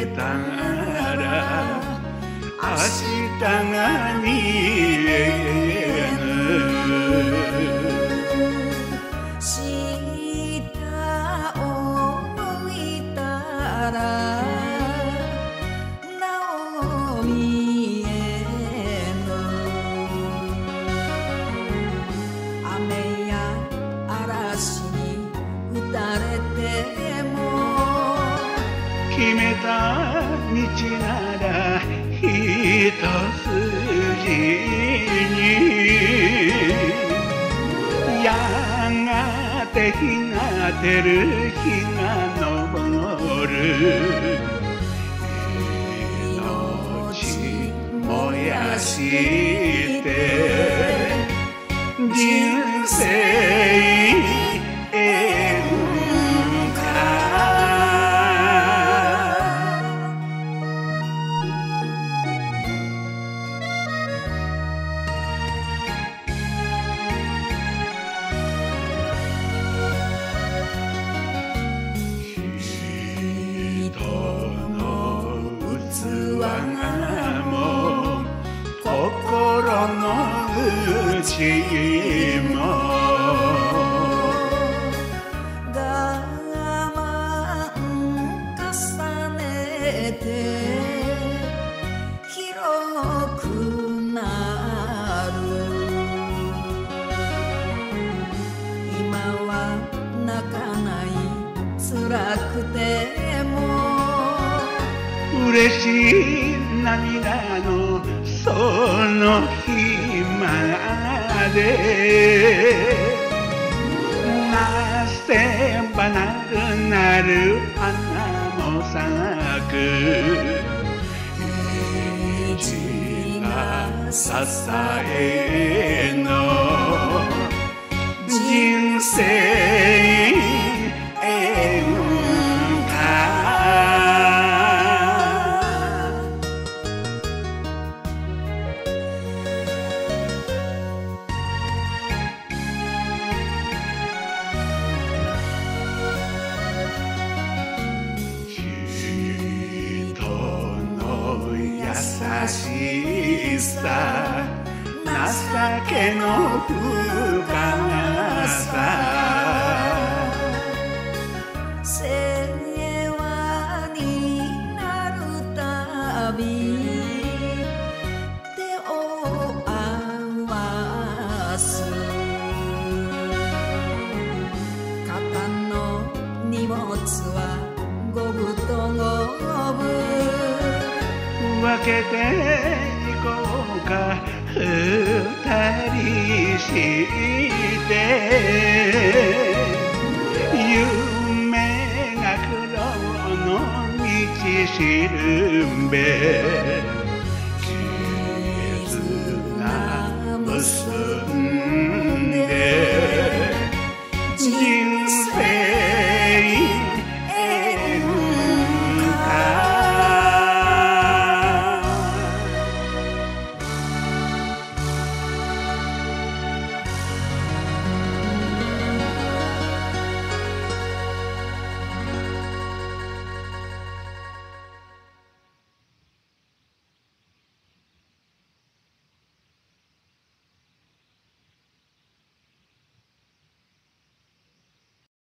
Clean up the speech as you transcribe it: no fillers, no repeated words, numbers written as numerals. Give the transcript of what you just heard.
けたら明日が見えぬ下を向いたらなお見えぬ雨や嵐に打たれても決めた道なら一筋にやがて日が照る日が昇る命燃やして人生心の内も我慢重ねて広くなる今は泣かない辛くても嬉しい涙のその日までなせばなるなる花も咲く虹が支えの人生優しさ情けの深さ世話になるたび手を合わす肩の荷物は五分と五分分けていこうか二人して夢が黒の道しるべ絆結